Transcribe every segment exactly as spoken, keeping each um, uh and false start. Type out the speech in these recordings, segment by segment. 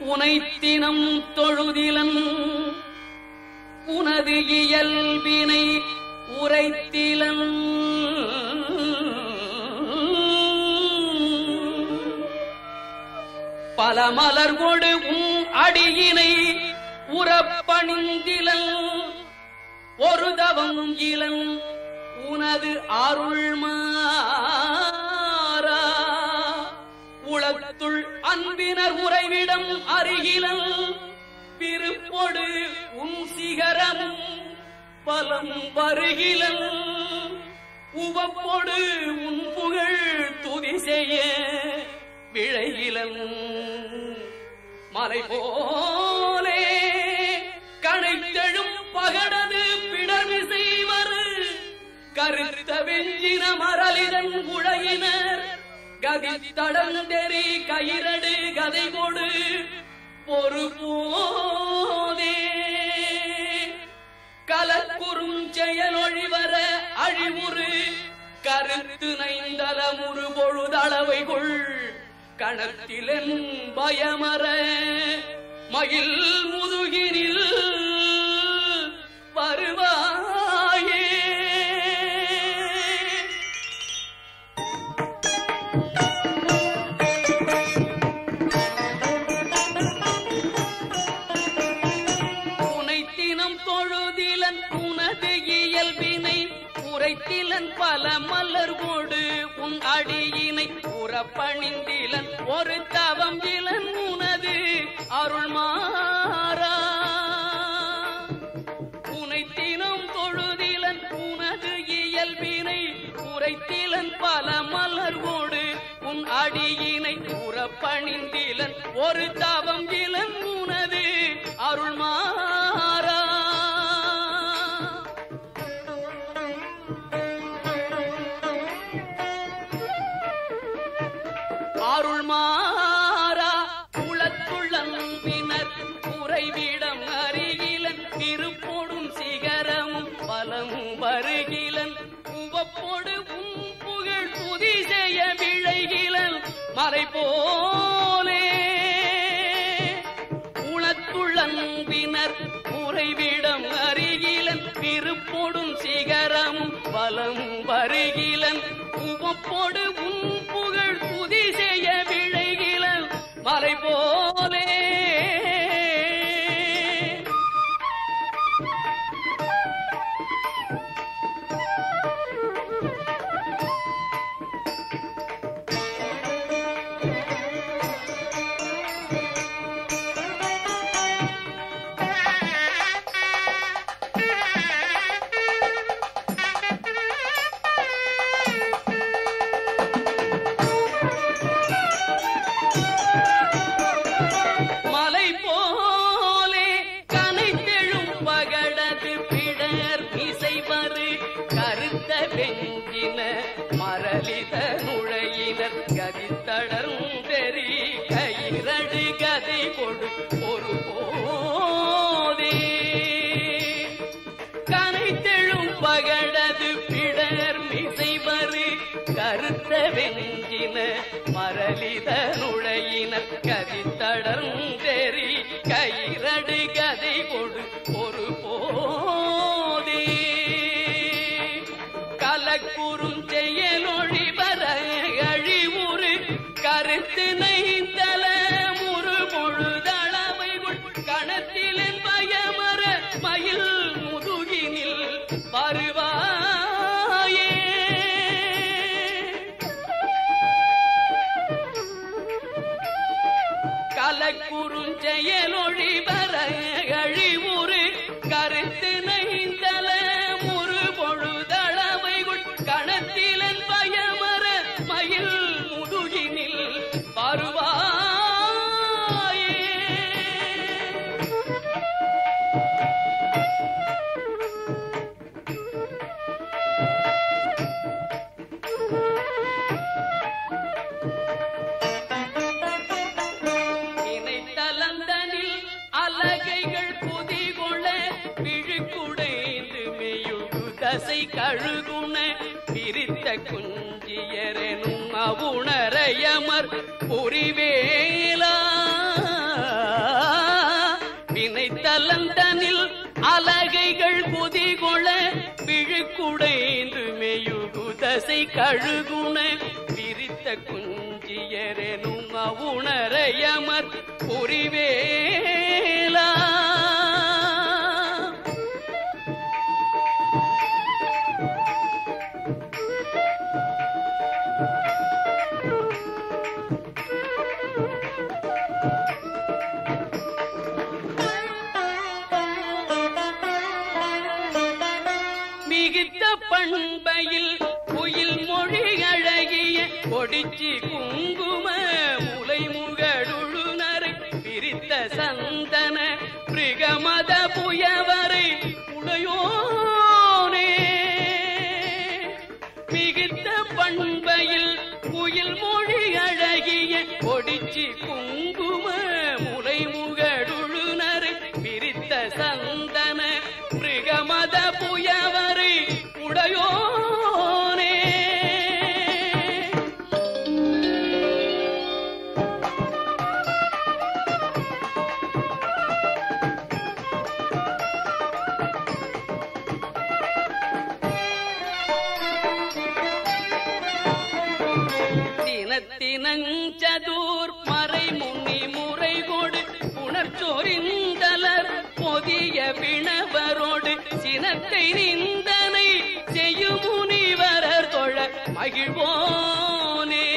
உனைத்தினம் தொழுதிலன் உனது இயல்பினை உரைத்திலன் பல மலர்கொடு உன் அடியினை உறப்பணிந்திலன் ஒரு தவம் இலன் உனது அருள்மாறா உளத்துள் அன்பினர் உறைவிடம் அருகிலன் விருப்பொடு உன் சிகரமும் பலம் வருகிலன் உவப்பொடு உன் புகழ் துதி செய்ய விழையிலன் மலை போலே கணைத்தெழும் பகடது பிடர்மிசை வரு கருத்த வெஞ்சின மரலிதன் குழையினர் கதி தடந்தெறி கயிரடு கதை கொடு ஒரு போதே கலக்குறும் செயலொழிவர அழிவுறு கருத்து நைந்தலமுறு பொழுதளவை கொள் கணத்திலன் பயமர மகிழ் முதுகினில் வருவாயே உனைத்தினம் தொழுதிலன் உனது இயல்பினை உரைத்திலன் பல மலர்கொடு உன் அடியினை உறப்பணிந்திலன் ஒரு தவம் இலன் உனது அருள்மாறா உனைத்தினம் தொழுதிலன் உனது இயல்பினை உரைத்திலன் பல மலர்கொடு உன் அடியினை உறப்பணிந்திலன் ஒரு தவம் இலன் உனது அருள்மாறா அருள்மாறா உளத்துள்ளம்பினர் உறைவிடம் அருகிலன் திருப்பொடும் சிகரமும் பலம் வருகிலன் உவப்பொடு உன் புகழ் துதி செய்ய விழைகிலன் மலை போலே உளத்துள்ளம்பினர் உறைவிடம் அருகிலன் திருப்பொடும் சிகரமும் பலம் வருகிலன் உவப்பொடு உன் புகழ் துதி செய்ய விழைகிலன் மலை போலே வெஞ்சின மரலித நுழையினர் கதித்தடரும் பெரி கயிரடு கதை கொடு ஒரு போதே கனைத்தெழும் பகடது பிடர் மிசைவரு கருத்த வெஞ்சின மரலித நுழையினர் கதித்தடரும் பெரி கயிரடு கதை கொடு ஒரு போதே கலக்குறும் செயலொழிவர அழிவுறு கருத்து நைந்தல முறு பொழுதளவைகுள் கணத்திலன் பயமர மயில் முதுகினில் வருவாயே கலக்குறும் செயலொழிவர அழிவுறு கருத்து நைந்தல முறு பொழுதளவைகுள் கணத்திலன் பயமர மயில் முதுகினில் வருவாயே இணைத்தலந்தனில் அலகைகள் புதிகொள விழுக்குடைந்து மெயுகு தசை கழுகுண பிரித்த குஞ்சியரெனும் அவுணரையமர் புரிவேலா விழிக்குடைந்து மெயுகு தசை கழுகுண விரித்த குஞ்சியரெனும் அவுணரையமர் புரிவேலா பண்பையில் குயில் மொழி அழகிய கொடிச்சி குங்கும முலை முகடுழுனரை பிரித்த சந்தன பிரிகமத புயவரை உடையோனே மிகுத்த பண்பையில் குயில் மொழி அழகிய கொடிச்சி குங்கும முலை முகடுழுனரை பிரித்த சந்தன பிரிகமத புயவரை உடையோனே தினத்தினஞ்சதூர் மறை முன்னி முறை கொடு புணர்ச்சோரிந்தலர் பொதிய பிணவரோடு சினத்தை நிந்தனை செய்யும் முனிவரர் தொழ மகிழ்வோனே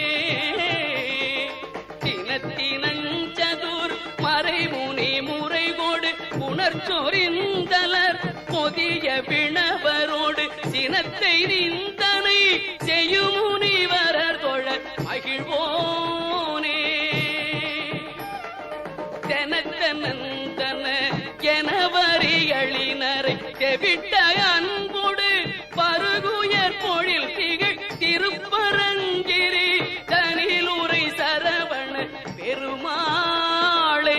தினத்தினஞ்சதூர் மறை முனி முறை கொடு புணர்ச்சோரிந்தலர் பொதிய பிணவரோடு சினத்தை நிந்தனை செய்யும் முனிவரர் தொழ மகிழ்வோனே தெனத்தனந்தன எனவரிகளினரை தெவிட்ட அன்போடு பருகுயர் பொழில் திகழ் திருப்பரங்கிரி தனிலுரை சரவண பெருமாளே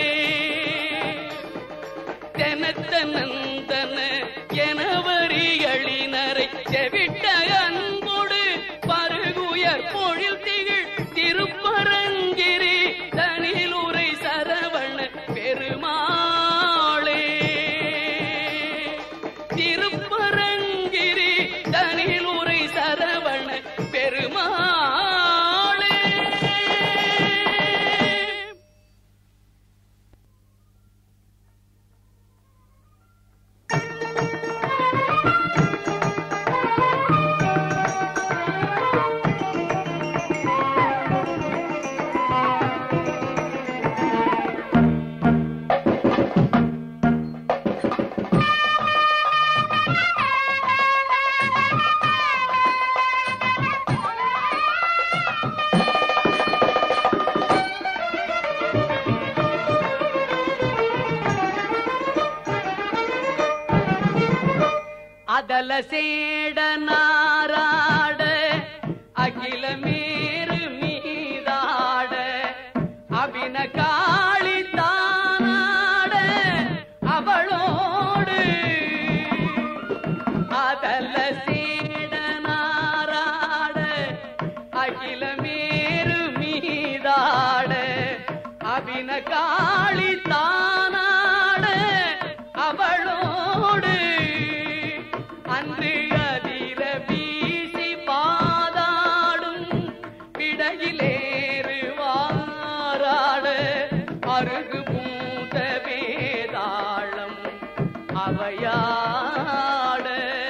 தெனத்தனந்தன எனவரிகளினரை தெவிட்ட அன்போடு பருகுயர் பொழில் திகழ் திருப்பரங்கிரி தனிலுரை சரவண பெருமாளே திருப்பரங்கிரி தனிலுரை சரவண பெருமாளே அதல சேட நாராட அகில மேரு மீதாட அபின காளி தானாட அவளோடு அதல சேட நாராட அகில மேரு மீதாட அபின காளி தானாட அவளோடு அன்று அதிர வீசி பாதாடும் விடையிலேறுவாராட அருகு பூத வேதாளம் அவையாட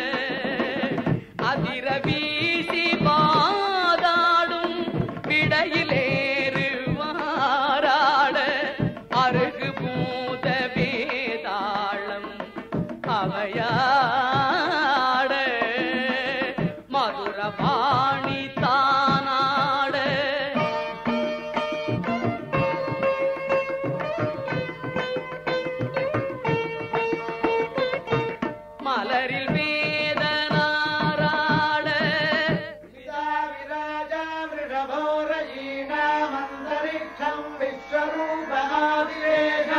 அதிர வீசி பாதாடும் விடையிலேறுவாராட அருகு பூத வேதாளம் அவையாட மதுரவாணி தானாட மலரில் வேதனாராட விஸ்வரூபாதிரேஷ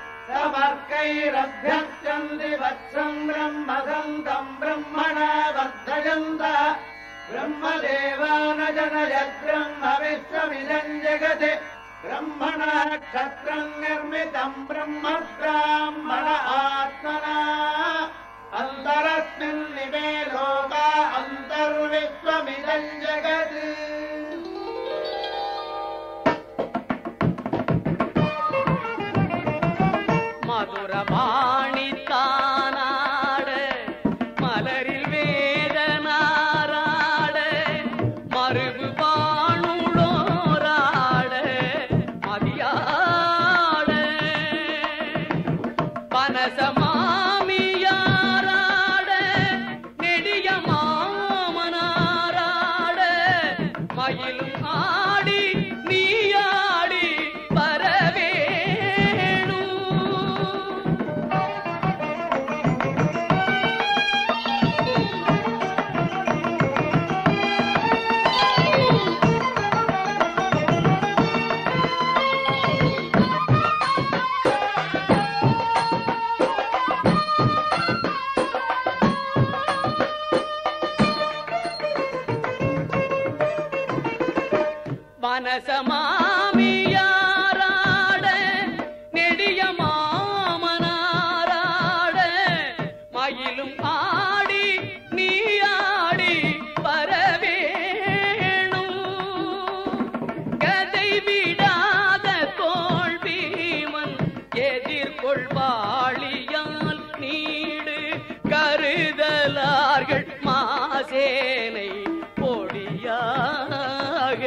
समर्कैरभ्यक्षन्ति वत्सं ब्रह्मदन्तं ब्रह्मणा वर्धयन्त ब्रह्मदेवा न जनयत् ब्रह्म विश्वमिदं जगति ब्रह्मणा क्षत्रं निर्मितं ब्रह्म ब्राह्मण आत्मना अन्तरस्मिन् निमे लोका अन्तर्विश्वमिदं जगत् மதுரபாணி தானாட மலரில் வேதனாராட மறுபு பாணுளோராட மதியாட பனசமாமியாராட நெடிய மாமனாராட மயிலும் ஆடி நீயாடி பரவே மனசமாமியாராட நெடிய மாமனாராட மயிலும் ஆடி நீயாடி பரவேணும் கதை விடாத தோல் பீமன் எதிர்கொள்வாளியால் நீடு கருதலார்கள் மாசேனை பொடியாக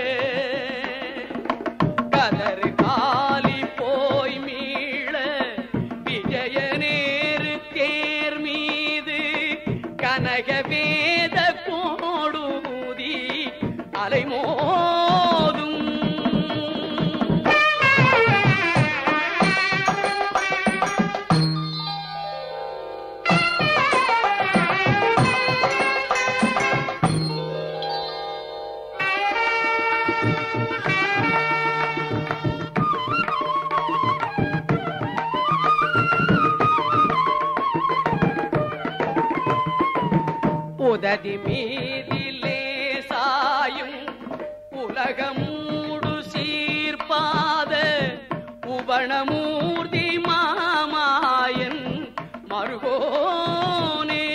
கதறு காலி போய் மீள விஜயநேரு தேர் மீது கனக வேத கோடூதி அலைமோதும் உததி மீதிலே சாயும் உலகமூடு சீர்பாத உபணமூர்த்தி மாமாயன் மருகோனே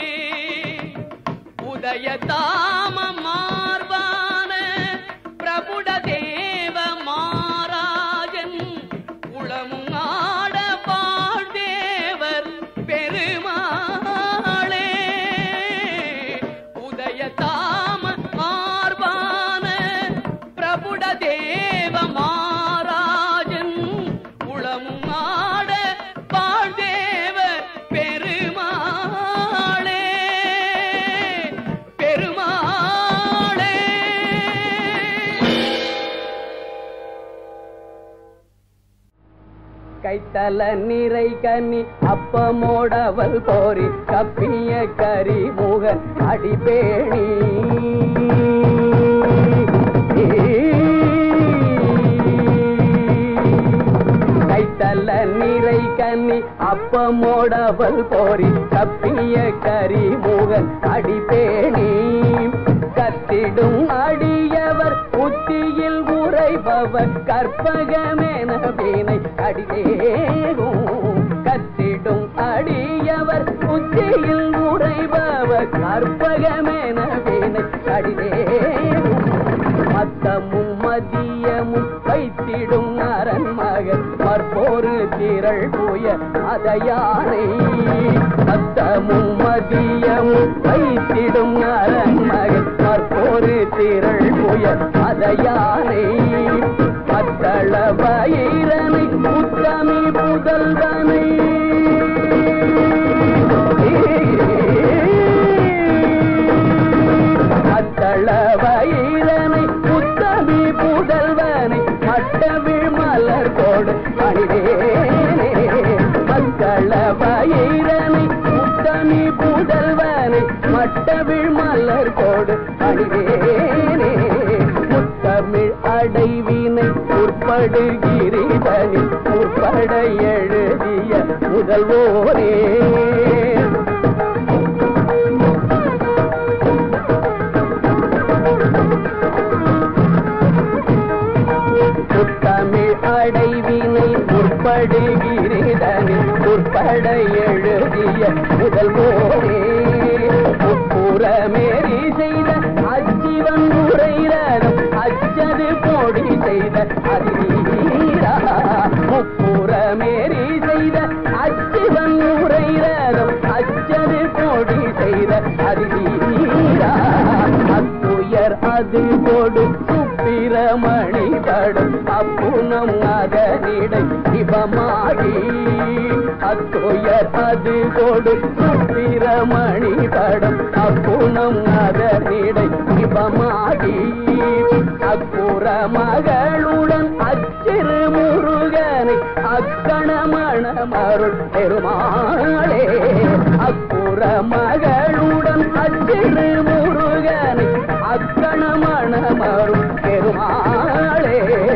உதய தாம மார்பான பிரபுட தேவ மாராஜன் உளமும் ஆட வாழ்தேவர் பெருமாளே உதய தாம மார்பான பிரபுட தேவ மாராஜன் உளமும் ஆட வாழ்தேவ பெருமாளே பெருமாளே. கைத்தல நிறை கனி அப்பமோடவல் போரி கப்பிய கரி முகன் அடிபேணி கைத்தல நிறை கனி அப்பமோடவல் போரி கப்பிய கரி முகன் அடிபேணி கத்திடும் அடியவர் புத்தியில் உரைபவர் கற்பகமென வீணை அடிதேகும் கத்திடும் அடியவர் புத்தியில் உரைபவர் கற்பகமென வீணை அடிதேகும் மத்தமும் மதியமும் வைத்திடும் அரண்மகன் மற்போரு திரள் புய அதையானை மத்தமும் மதியமும் வைத்திடும் அரண்மகன் மற்போரு திரள் புய அதையானை மத்தள வயிறனை உத்தமி புதல்வனை மத்தள வயிறனை உத்தமி புதல்வனை மட்டவிழ் மலர் கோடு அணிவேனே மக்கள வயிறனை உத்தமி புதல்வனை மட்டவிழ் மலர் கோடு அணிவேனே முத்தமிழ் அடைவினை உட்படுகிறிதனி உட்பட எழுதிய முதல்வோரே முத்தமிழ் அடைவினை உட்படுகிறிதனி உட்பட எழு எழுதிய முதல்வோனே முப்புறமேறி செய்த அச்சிவன் உரைரதம் அச்சது பொடி செய்த அதிரா முப்புறமேறி செய்த அச்சிவன் உரைரதம் அச்சது பொடி செய்த அதிரா அத்துயர் அது கொடு சுப்பிரமணி படும் அப்புனம் அதனிடை சிவமாகி அத்துயர் அது கொடு சுப்பிரமணி படும் அப்புனம் அதனிடை சிவமாகி அக்குற மகளுடன் அச்சிறு முருகனை அக்கணமண மருள் பெருமாளே அக்குற மகளுடன் அச்சிறு முருகனை அக்கணமண மருள் பெருமாளே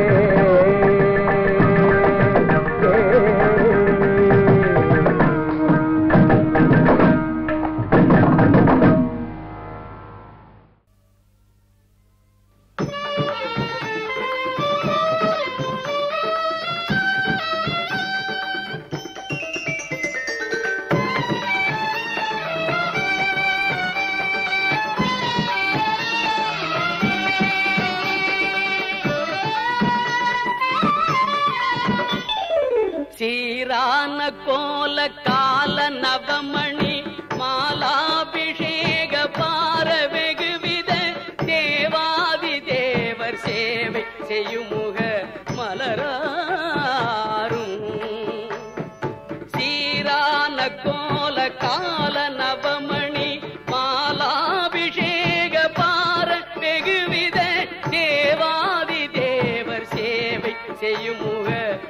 சீரான கோல கால நவமணி மாலாபிஷேக பார வெகுவித தேவாதி தேவர் சேவை செய்யுமுக மலராரும் சீரான கோல கால நவமணி மாலாபிஷேக பார வெகுவித தேவாதி தேவர் சேவை செய்யுமுக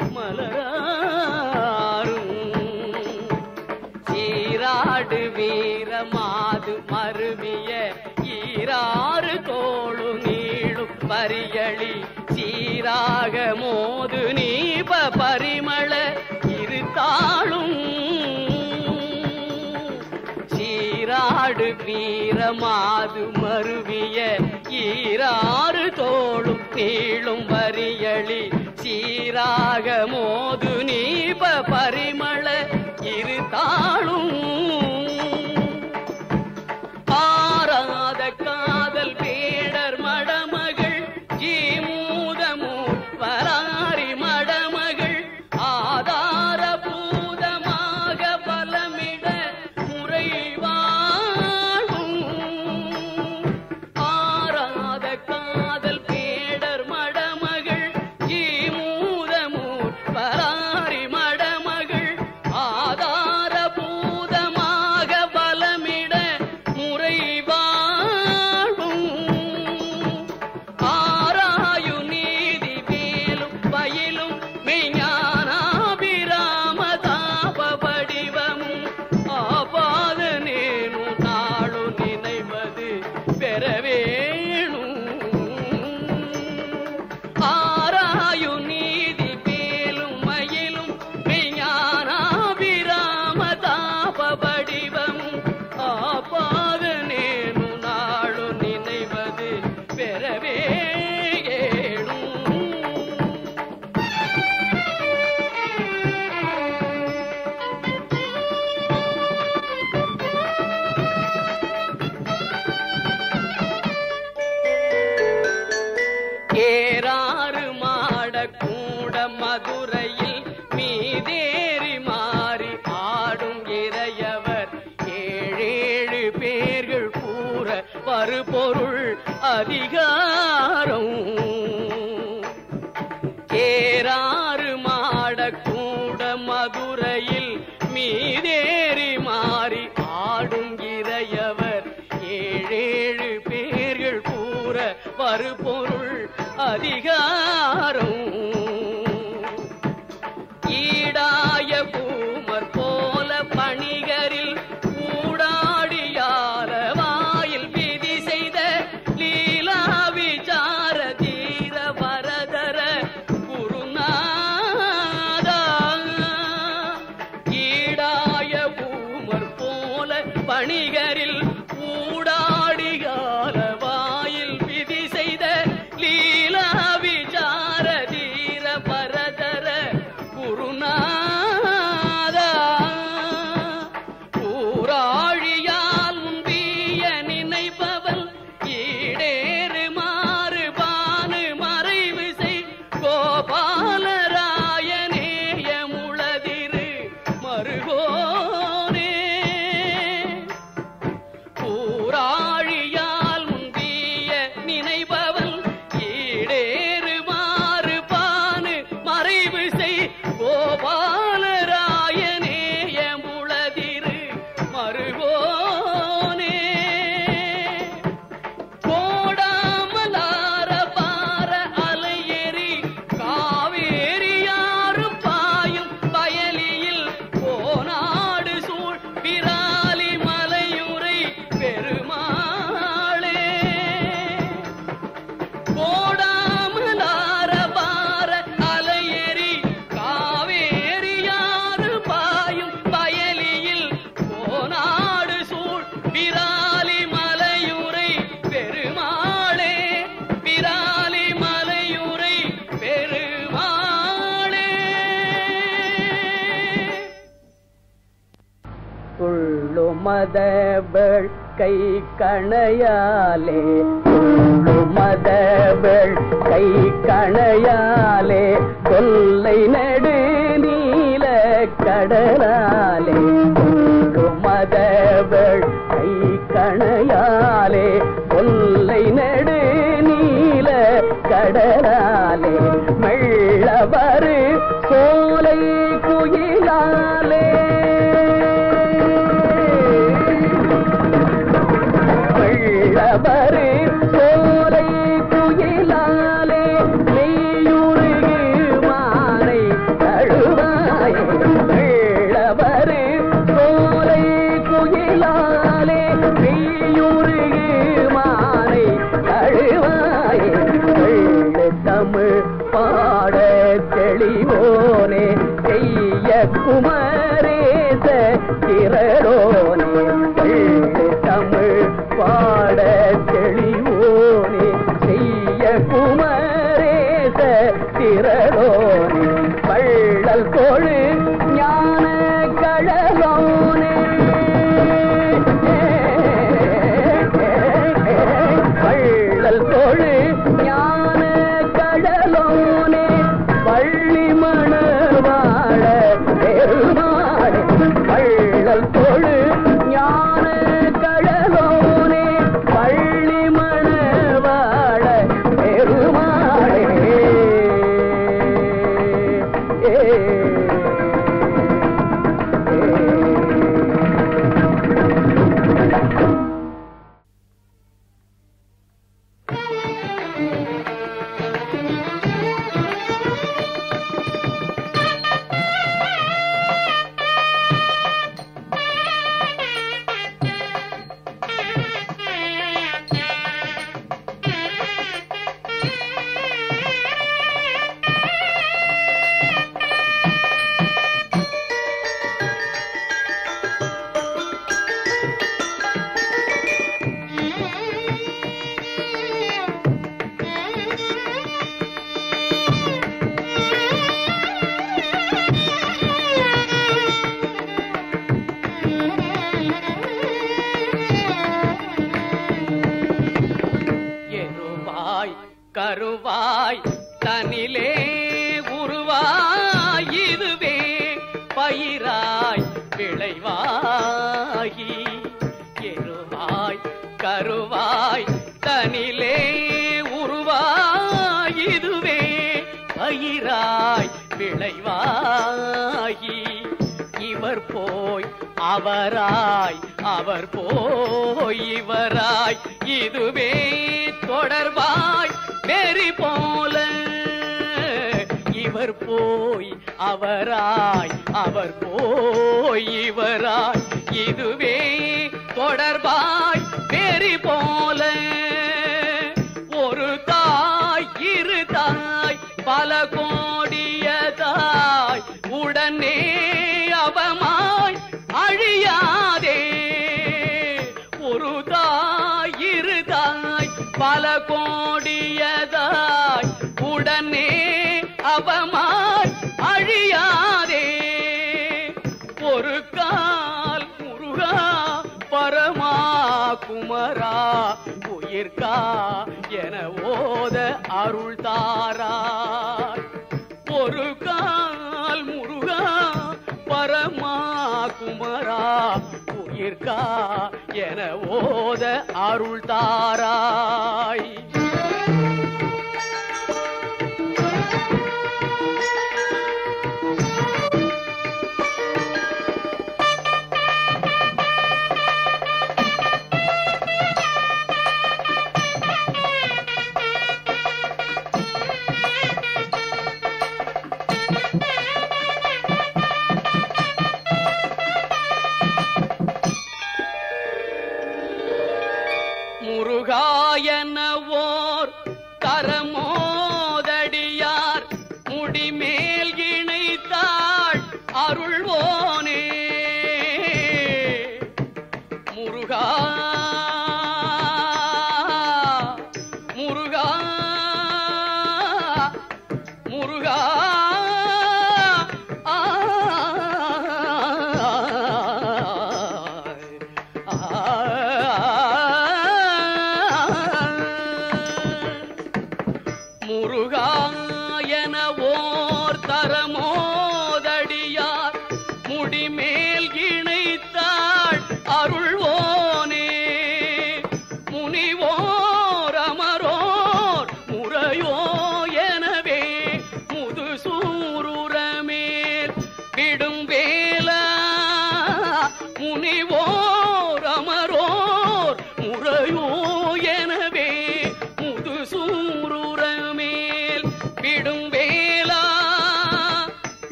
சீராடு வீர மாது மருவிய ஈராறு தோளு நீளும் பரியளி சீராக மோது நீப பரிமள இருத்தாளும் சீராடு வீர மாது மருவிய ஈராறு தோளும் நீளும் பரியளி சீராக மோது நீப பரிமள இருத்தாளும் ஆராத காதல் பேடர் மடமகள் ஜீமூதமூர் பராரி மடமகள் ஆதார பூதமாக பலமிட முறைவாழும் ஆராத காதல் பேடர் மடமகள் ஜீமூதமூர் பராரி மடமகள் ஆதார பூதமாக பலமிட முறைவாழும் ஆராயு நீதி வேலும் பயிலும் மெய்ஞானாபிராம தாப வடிவமும் ஆபாத நேனும் நாளு நினைவது பெறவேணும் ஆராயு நீதி வேலும் மயிலும் மெய்ஞானாபிராம தாப வடிவமும் ஆபாத நேனு நாளு நினைவது பெறவேணும் ஏறாறு மாட கூட மதுரையில் மீதேறி மாறி ஆடும் இறையவர் ஏழேழு பேர்கள் கூற பருபொருள் அதிகாரம் ஏறாறு மாட கூட மதுரையில் மீதேறி மாறி ஆடும் இறையவர் ஏழேழு பேர்கள் கூற பருபொருள் அதிகாரம் ஈடாய பூமர் போல பணிகரில் கூடாடியால வாயில் விதி செய்த லீலா விசார தீர வரதர குருநாதா ஈடாய பூமர் போல பணிகரில் கூடாடியால வாயில் விதி செய்த லீலா விசார தீர மதவள் கை கணையாலே கொள்ளு மதவள் கை கணையாலே கொல்லை நெடு நீல கடலாலே கொள்ளு மதவள் கை கணையாலே கொல்லை நெடு நீல கடலாலே மெல்லவரு சோலை குயிலாலே மெல்லவரு சோலை குயிலாலே மெய்யுருகு மானை தழுவாயே மெல்லவரு சோலை குயிலாலே மெய்யுருகு மானை தழுவாயே தமிழ் பாட தெளிவோனே செய்ய குமரேச திரளோனே தமிழ் பாட தெளிவோனே செய்ய குமரேச திரளோனே வள்ளல் கொழு ஞான கழலோனே வள்ளல் கொழு ஞான கடலோனே பள்ளி மணவாழ பெருமாளே வள்ளல் கொழு ஞான கடலோனே பள்ளி மணவாழ பெருமாளே கருவாய் தனிலே உருவாய் இதுவே பயிராய் விளைவாகி எருவாய் கருவாய் தனிலே உருவாய் இதுவே பயிராய் விளைவாகி இவர் போய் அவராய் அவர் போய் இவராய் இதுவே தொடர்பாய் நெறி போல இவர் போய் அவராய் அவர் போய் இவராய் இதுவே தொடர்பாய் நெறி போல ஒரு தாய் இரு தாய் பல கோடிய தாய் உடனே அவமாய் அழியாதே ஒரு தாய் இரு தாய் பல கோடியதாய் உடனே அவமாய் அழியாதே ஒரு கால் முருகா பரமா குமரா உயிர்கா என ஓத அருள் தாராய் ஒரு கால் முருகா பரமா குமரா உயிர்கா என ஓத அருள் தாராய் முருகாயனவோர் கரமோதடியார் முடிமேல் இணைத்தாள் அருள்வோனே முருகா முருகா முருகா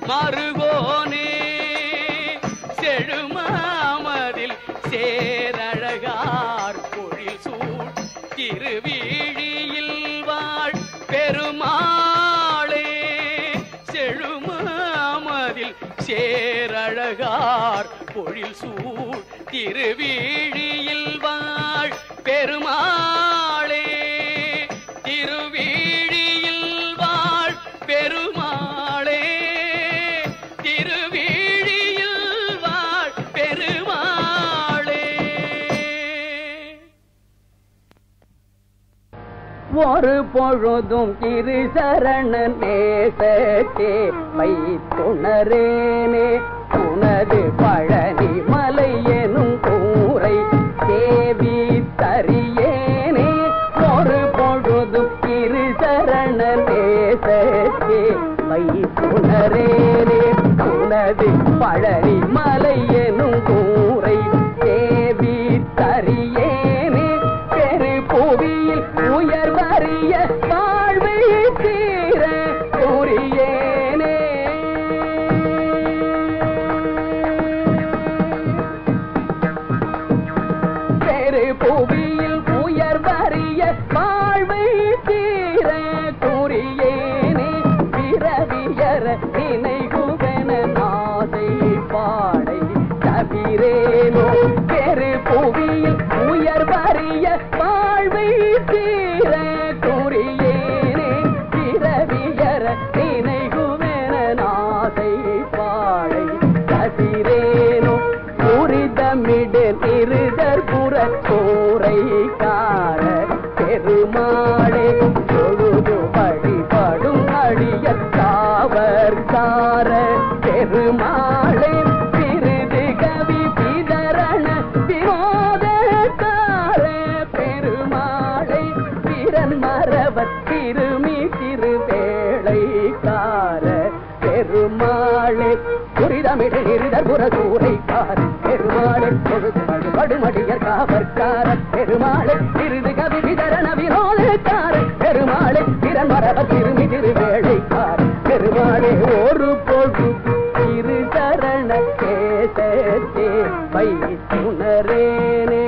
மருகோனே செழுமாமதில் சேரழகார் பொழில் சூழ் திருவீழியில் வாழ் பெருமாளே செழுமாமதில் சேரழகார் பொழில் சூழ் திருவீழியில் வாழ் பெருமாளே திருவீழியில் வாழ் பெருமாளே திருவீழியில் வாழ் பெருமாளே. ஒரு பொழுதும் திரு சரண நேசத்தே வைத்துணரேனே உனது பழனி மலை எனும் கூரை தேவி தரியேனே. ஒரு பொழுதும் திரு சரண நேசத்தே வைத்துணரேனே உனது பழனி மலை எனும் கூரை தேவி தரியேனே. பெரு புவியில் உயர் வறிய வாழ்வை தீர கூறியேனே. பெரு புவியில் உயர் வறிய வாழ்வை தீர கூறியேனே. பிறவியற நினைகுவென நாதை பாடை தவிரேனோ. பெரு புவியில் உயர் வறிய வாழ்வை தீர கூறியேனே. பிறவியற நினைகுவென நாதை பாடை தவிரேனோ. புரிதமிடு நிருதர் புற கூரைக்கார பெருமாளே தொழுது வழிபடும் அடிய காவற்கார பெருமாளே. பிரிது கவி பிதரண விரோதக்கார பெருமாளை பிறன் மரபத் திருமி திருவேளைக்கார பெருமாளே. புரிதமிடு நிருதர் புற கூரைக்கார பெருமாளே தொழுது வழிபடுமடியர் காவற்கார பெருமாளே. பிரிது கவி பிதரண விரோதக்கார பெருமாளே பிறன் மரபத் திருமி திருவேளைக்கார பெருமாளே. ஒரு பொழுது திரு சரண கேசத்தே வைத்துணரேனே.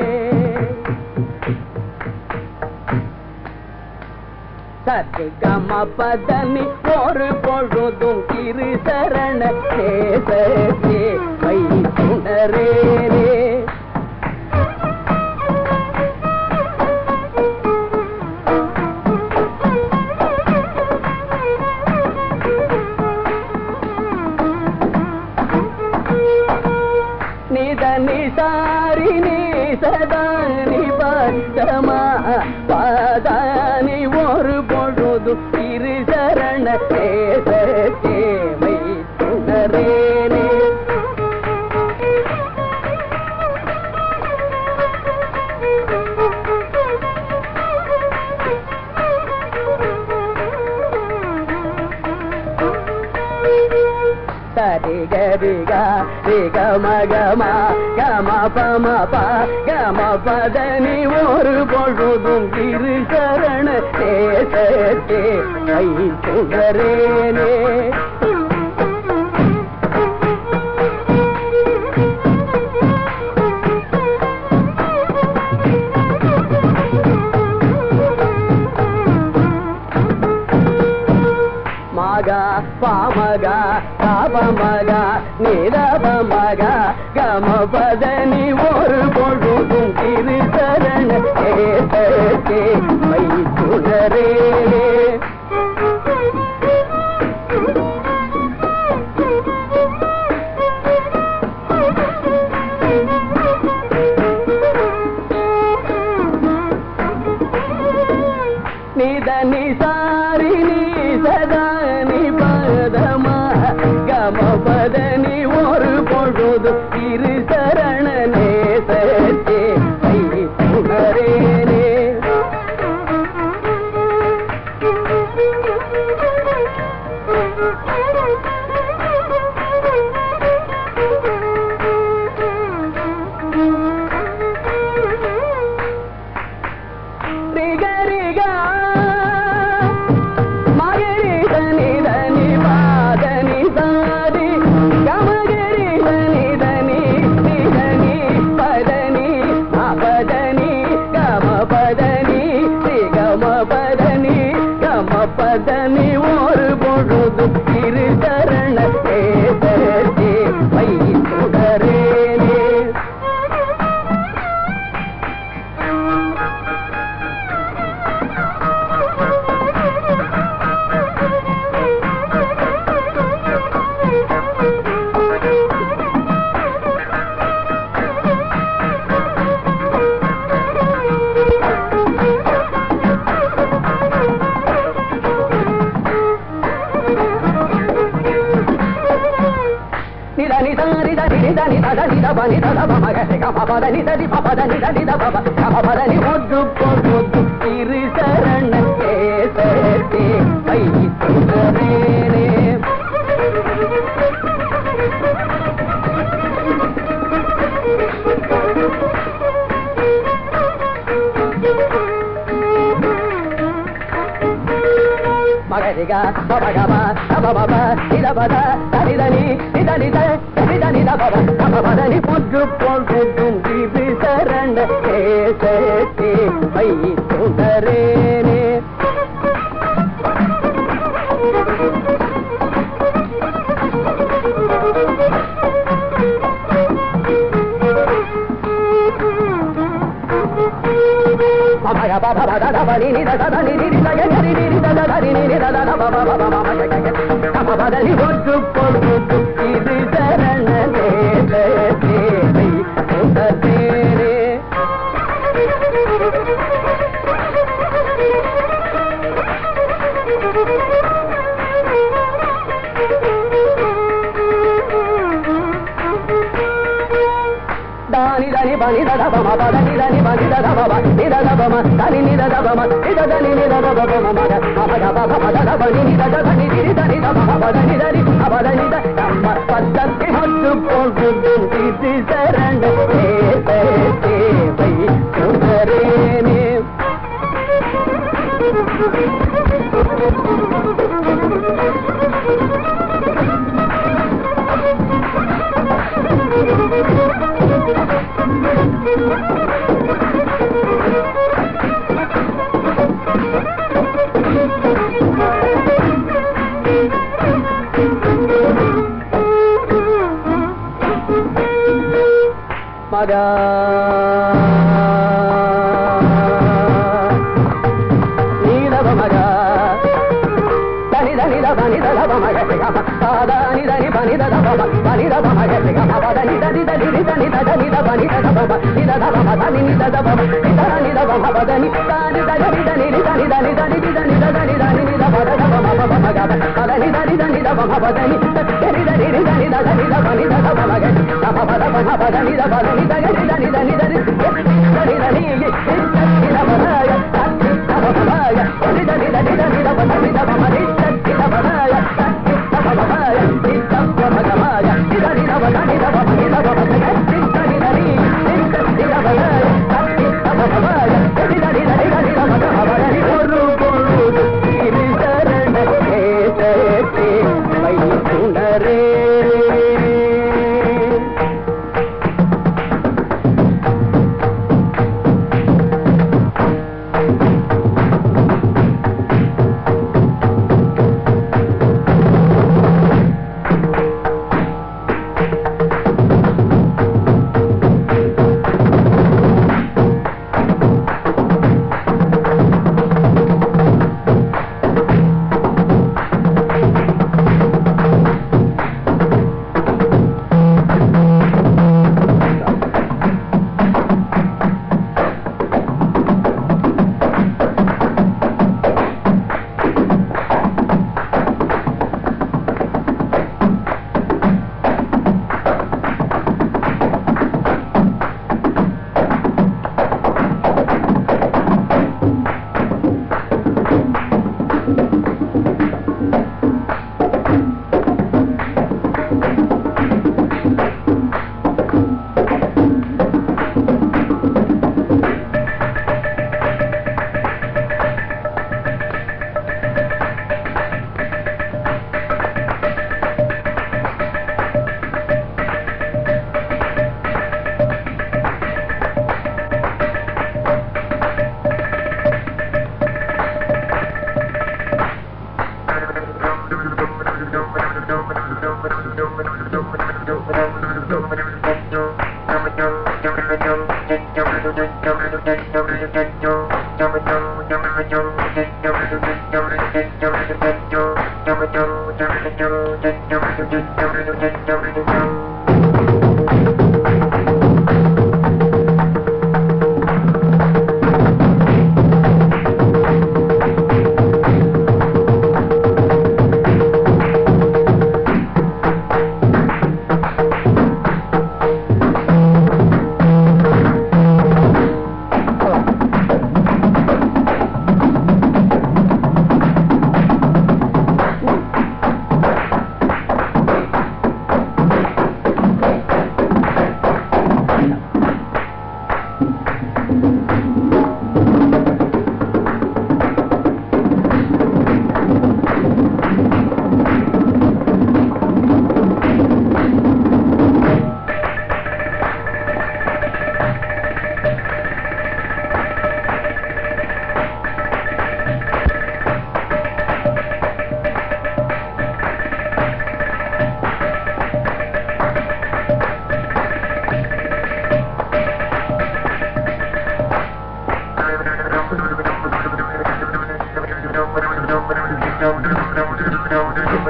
சத்து கம பதனி ஒரு பொழுதும் திரு சரண கேசத்தே வைத்துணரேனே. நிதனி சாரிணி சதானி பந்தமா பதானி ஒரு பொழுது திரு சரண கேசத்தே வைத்துணரேனே. சரி கரிகா ரிக மகமா கம பம ப கம பதனி ஒரு பொழுதும் திரு சரண கேசத்தே வைத்துணரேனே. மகா பாமகா பாபமகா நிரபமகா கம பதனி ஒரு பொழுதும் திரு சரண கேசத்தே வைத்துணரேனே. நிதனி சாரிணி சதானி பதமா கம பதனி ஒரு பொழுது திரு சரண நேசத்தே மகரி கமபதனி தடி பபதனி தடி தப கமபதனி ஒன்று பொது இரு சரண கேசே வை சுந்தரேனே மகரிகா பபகம பபப நிதபத தனிதனி நிதனித நிதனித பப கமபதனி பொன்று போல் பொதும் திரு சரண கேசே வை சுந்தரேனே Baba baba baba baba ni ni da da ni ni da ya ni ni da da ni ni da da baba baba baba ga ga baba baba ni ஒன்று பொது இது சரணே தேவை சுந்தரேனே Dani dani bani da da bama ba dani dani bani da da bama ni da da bama dani ni da da bama ni da dani ni da da bama ma da bama da bama ba da da bani ni da da dani ni dani da bama ba dani dani ba dani da amma பத்தத்தி ஒன்று போல் புதும் திரு சரண தேவை சுந்தரேனே Maga Nida Maga Dani Dani da Bani da da Maga Pada Ni Dani Bani da da Bani da Maga Pada Ni Dani Dani Dani da Dani da Bani da da Ni da da Dani Ni da da Ni da Ni da Baba Dani Dani Dani Dani Dani Dani Dani Dani Dani Dani Ni da Bada da Baba Maga Pada Ni Dani Dani da Baba Dani Dani Dani Dani da Dani da Bani da da Maga Baba da Baba Dani da Bani da Dani Dani Dani Dani Dani Dani Ni da Bada ya da Baba ya Dani Dani Dani Dani da Bani da Baba Ni da Bada ya da Baba ya Ni da Baba ya Ni Dani da Bada Ni da Baba Ni da Baba ya Ni Dani Dani Ni da Bada ya da Baba ya Ni Dani Dani Dani da Baba ya Ni ஒரு பொழுது இரு சரண கேசே வை சுந்தரே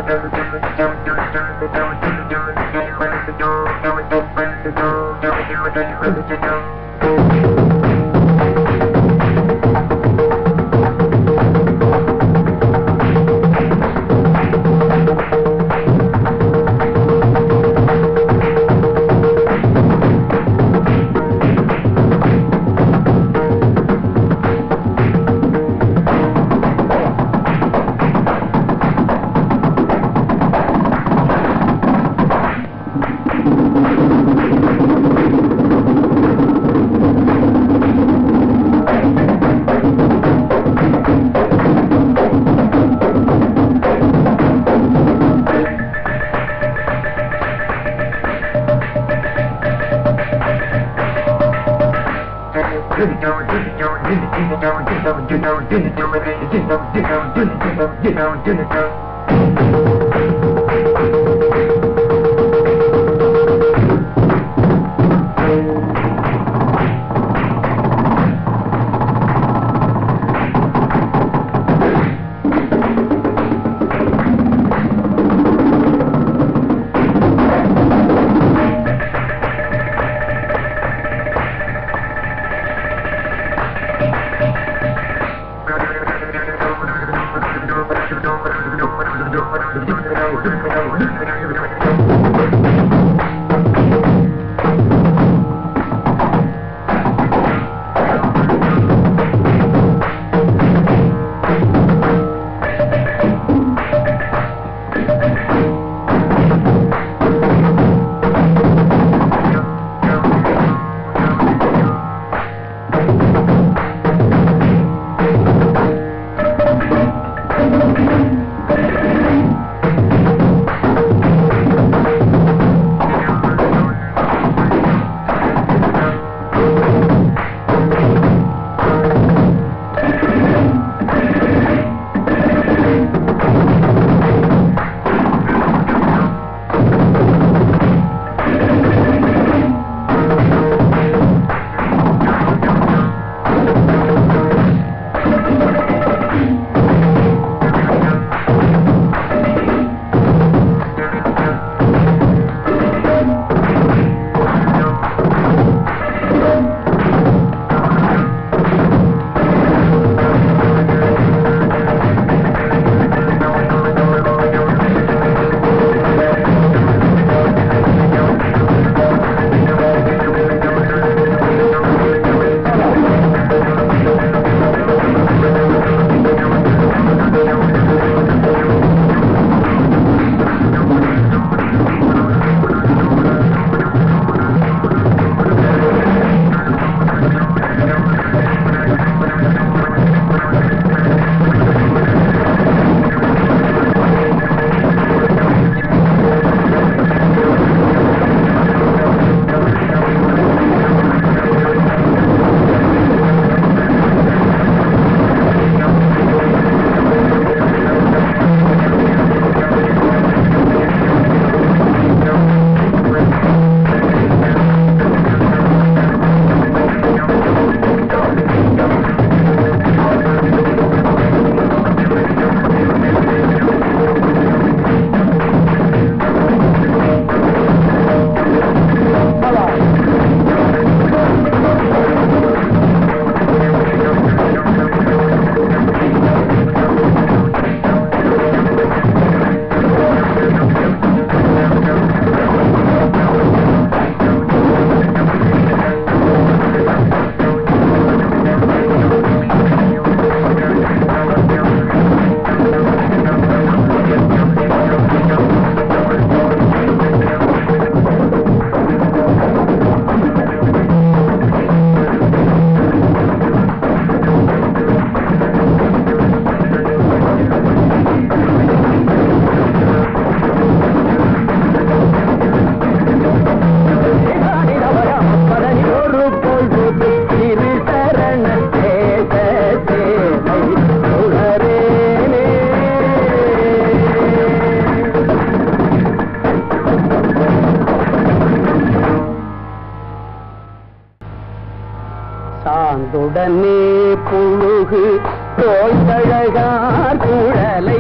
சாந்துடனே புழுகு தோய்தழகார் குழலை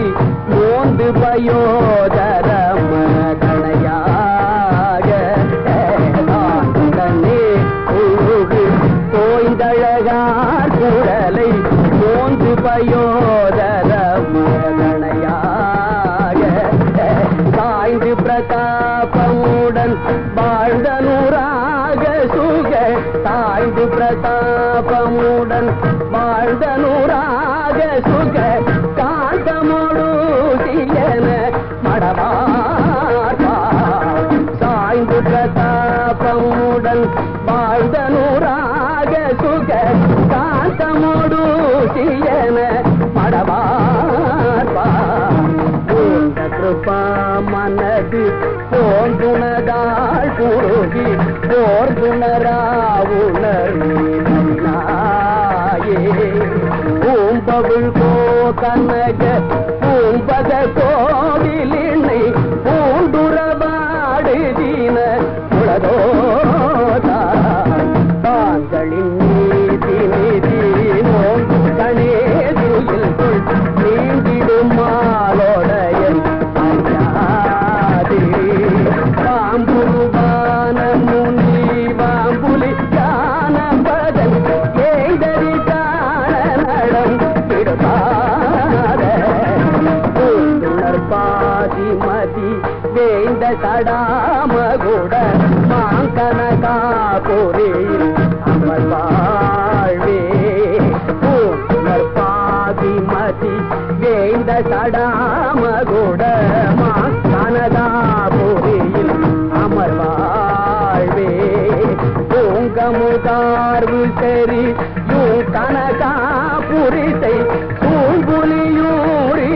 மோந்து பயோதரம் கணையாக தானே உருகு தோய்ந்தழகார் குழலை மோந்து பயோதரம் கணையாக சாய்ந்து பிரதாபமுடன் வாழ்ந்த நூறாக சுக சாய்ந்து பிரதாபமுடன் வாழ்ந்த நூறாக சுக காந்தமோடு சியன மடவார் சாய்ந்து பிரதாபமுடன் வாழ்ந்த நூறாக சுக காந்தமோடு சியன மடவார் கிருபா மனது தோன்றுனதாள் குருகி போர்குணராவுணர்நாயே பூம்பவுள் கோ கனக பூம்பத கோவிலினை பூண்டுறவாடு தீன உலகோதா தாங்களின் நீதி நீதி நோங்கு கணேதுயில் கொள் நீங்கிடும் மாலோடைய பாம்புருபான முனி பாம்புலி ஞான பதன் ஏதறி காண நடம் விடுபாத பாதி மதி வேந்த சடாமகுட மாங்கனகா பொறியில் அமர் வாழ்வே பாதி மதி வேந்த சடாமகுட மாங்கனகா பொறியில் அமர் வாழ்வே பூங்கமுதார்வு சரி யூ கனகா புரிசை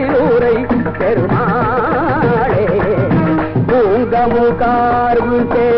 பூங்குலியூரிலுரை பெருமாளே பூங்கமுகார்வு சரி